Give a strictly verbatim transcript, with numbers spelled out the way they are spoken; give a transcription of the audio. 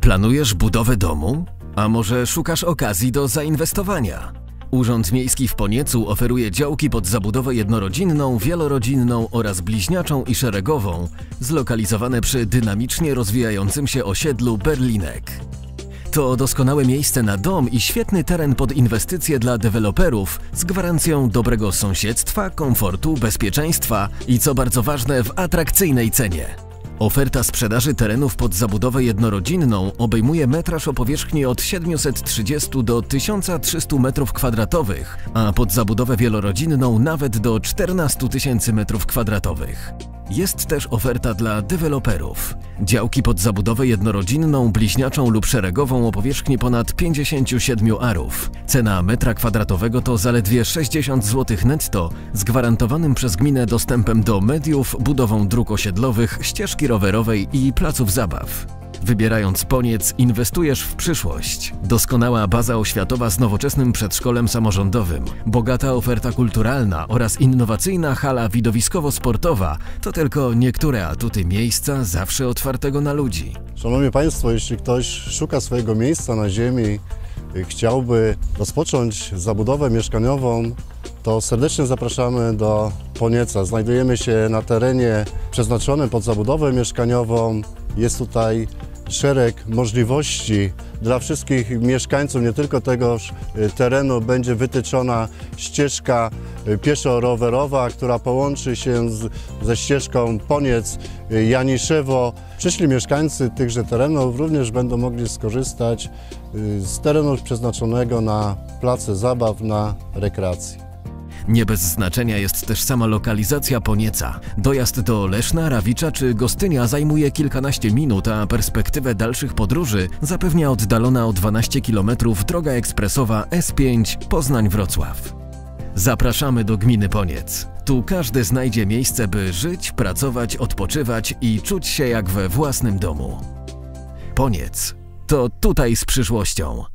Planujesz budowę domu? A może szukasz okazji do zainwestowania? Urząd Miejski w Poniecu oferuje działki pod zabudowę jednorodzinną, wielorodzinną oraz bliźniaczą i szeregową, zlokalizowane przy dynamicznie rozwijającym się osiedlu Berlinek. To doskonałe miejsce na dom i świetny teren pod inwestycje dla deweloperów z gwarancją dobrego sąsiedztwa, komfortu, bezpieczeństwa i co bardzo ważne, w atrakcyjnej cenie. Oferta sprzedaży terenów pod zabudowę jednorodzinną obejmuje metraż o powierzchni od siedmiuset trzydziestu do tysiąca trzystu metrów kwadratowych, a pod zabudowę wielorodzinną nawet do czternastu tysięcy metrów kwadratowych. Jest też oferta dla deweloperów. Działki pod zabudowę jednorodzinną, bliźniaczą lub szeregową o powierzchni ponad pięćdziesięciu siedmiu arów. Cena metra kwadratowego to zaledwie sześćdziesiąt złotych netto z gwarantowanym przez gminę dostępem do mediów, budową dróg osiedlowych, ścieżki rowerowej i placów zabaw. Wybierając Poniec, inwestujesz w przyszłość. Doskonała baza oświatowa z nowoczesnym przedszkolem samorządowym, bogata oferta kulturalna oraz innowacyjna hala widowiskowo-sportowa to tylko niektóre atuty miejsca zawsze otwartego na ludzi. Szanowni Państwo, jeśli ktoś szuka swojego miejsca na ziemi, chciałby rozpocząć zabudowę mieszkaniową, to serdecznie zapraszamy do Ponieca. Znajdujemy się na terenie przeznaczonym pod zabudowę mieszkaniową. Jest tutaj szereg możliwości dla wszystkich mieszkańców, nie tylko tegoż terenu. Będzie wytyczona ścieżka pieszo-rowerowa, która połączy się z, ze ścieżką Poniec-Janiszewo. Przyszli mieszkańcy tychże terenów również będą mogli skorzystać z terenu przeznaczonego na place zabaw, na rekreację. Nie bez znaczenia jest też sama lokalizacja Ponieca. Dojazd do Leszna, Rawicza czy Gostynia zajmuje kilkanaście minut, a perspektywę dalszych podróży zapewnia oddalona o dwanaście kilometrów droga ekspresowa S pięć Poznań-Wrocław. Zapraszamy do gminy Poniec. Tu każdy znajdzie miejsce, by żyć, pracować, odpoczywać i czuć się jak we własnym domu. Poniec to tutaj z przyszłością.